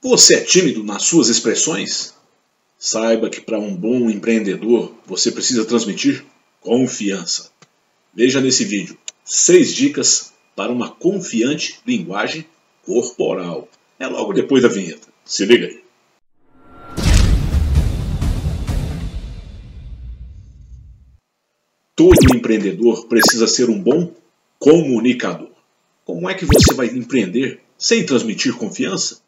Você é tímido nas suas expressões? Saiba que para um bom empreendedor você precisa transmitir confiança. Veja nesse vídeo 6 dicas para uma confiante linguagem corporal. É logo depois da vinheta. Se liga aí. Todo empreendedor precisa ser um bom comunicador. Como é que você vai empreender sem transmitir confiança?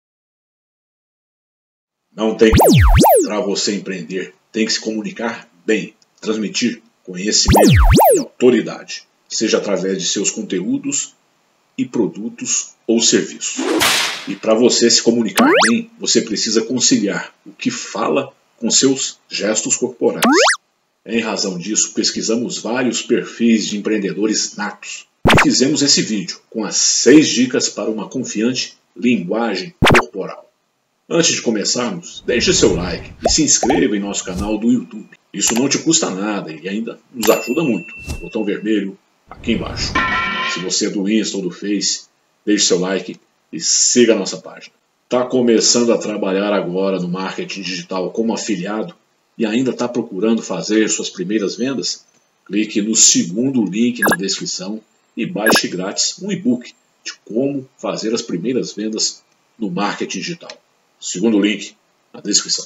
Não tem como. Para você empreender, tem que se comunicar bem, transmitir conhecimento e autoridade, seja através de seus conteúdos e produtos ou serviços. E para você se comunicar bem, você precisa conciliar o que fala com seus gestos corporais. Em razão disso, pesquisamos vários perfis de empreendedores natos e fizemos esse vídeo com as 6 dicas para uma confiante linguagem corporal. Antes de começarmos, deixe seu like e se inscreva em nosso canal do YouTube. Isso não te custa nada e ainda nos ajuda muito. O botão vermelho aqui embaixo. Se você é do Insta ou do Face, deixe seu like e siga a nossa página. Está começando a trabalhar agora no marketing digital como afiliado e ainda está procurando fazer suas primeiras vendas? Clique no segundo link na descrição e baixe grátis um e-book de como fazer as primeiras vendas no marketing digital. Segundo link na descrição.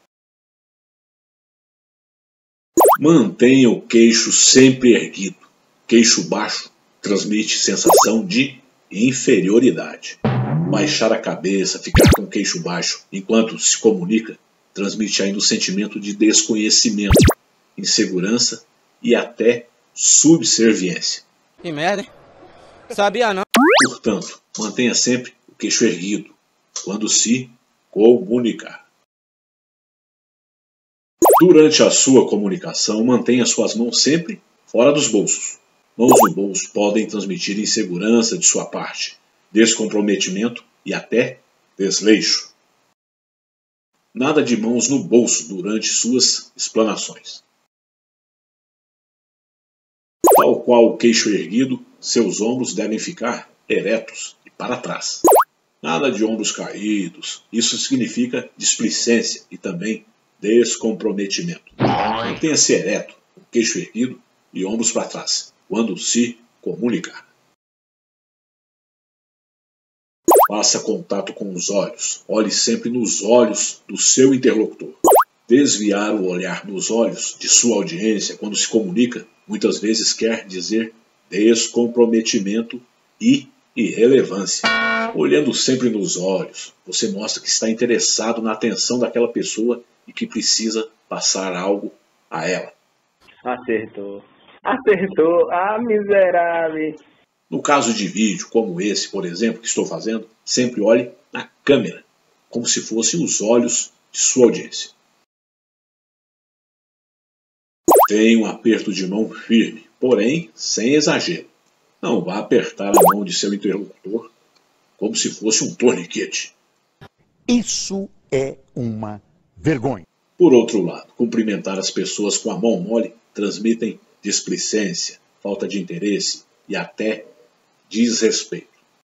Mantenha o queixo sempre erguido. Queixo baixo transmite sensação de inferioridade. Baixar a cabeça, ficar com o queixo baixo enquanto se comunica, transmite ainda o sentimento de desconhecimento, insegurança e até subserviência. Que merda, hein? Sabia não? Portanto, mantenha sempre o queixo erguido quando se comunicar. Durante a sua comunicação, mantenha suas mãos sempre fora dos bolsos. Mãos no bolso podem transmitir insegurança de sua parte, descomprometimento e até desleixo. Nada de mãos no bolso durante suas explanações. Tal qual o queixo erguido, seus ombros devem ficar eretos e para trás. Nada de ombros caídos, isso significa displicência e também descomprometimento. Mantenha-se ereto, com queixo erguido e ombros para trás, quando se comunicar. Faça contato com os olhos, olhe sempre nos olhos do seu interlocutor. Desviar o olhar dos olhos de sua audiência quando se comunica, muitas vezes quer dizer descomprometimento e irrelevância. Olhando sempre nos olhos, você mostra que está interessado na atenção daquela pessoa e que precisa passar algo a ela. Acertou. Acertou. Ah, miserável. No caso de vídeo como esse, por exemplo, que estou fazendo, sempre olhe na câmera, como se fossem os olhos de sua audiência. Tenha um aperto de mão firme, porém sem exagero. Não vá apertar a mão de seu interlocutor como se fosse um torniquete. Isso é uma vergonha. Por outro lado, cumprimentar as pessoas com a mão mole transmitem displicência, falta de interesse e até desrespeito.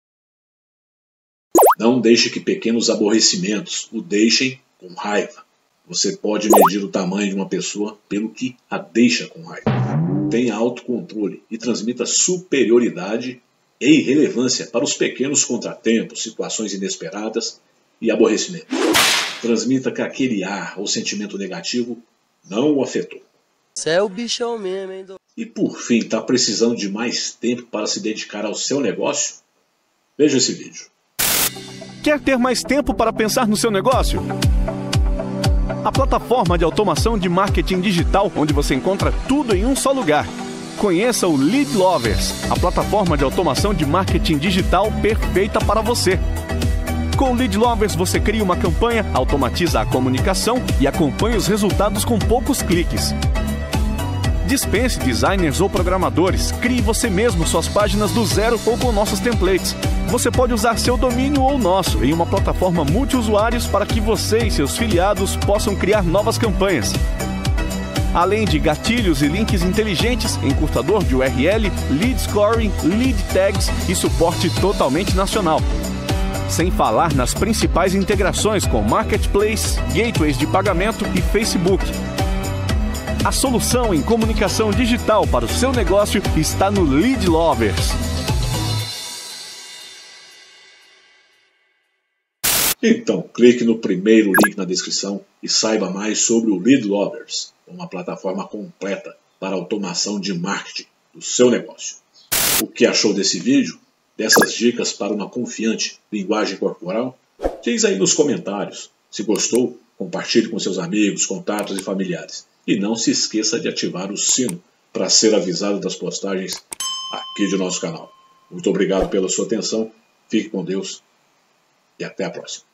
Não deixe que pequenos aborrecimentos o deixem com raiva. Você pode medir o tamanho de uma pessoa pelo que a deixa com raiva. Tenha autocontrole e transmita superioridade e irrelevância para os pequenos contratempos, situações inesperadas e aborrecimento. Transmita que aquele ar ou sentimento negativo não o afetou. Você é o bichão mesmo, hein? E por fim, está precisando de mais tempo para se dedicar ao seu negócio? Veja esse vídeo. Quer ter mais tempo para pensar no seu negócio? A plataforma de automação de marketing digital, onde você encontra tudo em um só lugar. Conheça o Lead Lovers, a plataforma de automação de marketing digital perfeita para você. Com o Lead Lovers você cria uma campanha, automatiza a comunicação e acompanha os resultados com poucos cliques. Dispense designers ou programadores, crie você mesmo suas páginas do zero ou com nossos templates. Você pode usar seu domínio ou nosso em uma plataforma multiusuários para que você e seus filiados possam criar novas campanhas. Além de gatilhos e links inteligentes, encurtador de URL, lead scoring, lead tags e suporte totalmente nacional. Sem falar nas principais integrações com Marketplace, gateways de pagamento e Facebook. A solução em comunicação digital para o seu negócio está no Lead Lovers. Então, clique no primeiro link na descrição e saiba mais sobre o Lead Lovers, uma plataforma completa para automação de marketing do seu negócio. O que achou desse vídeo? Dessas dicas para uma confiante linguagem corporal? Diz aí nos comentários. Se gostou, compartilhe com seus amigos, contatos e familiares. E não se esqueça de ativar o sino para ser avisado das postagens aqui de nosso canal. Muito obrigado pela sua atenção, fique com Deus e até a próxima.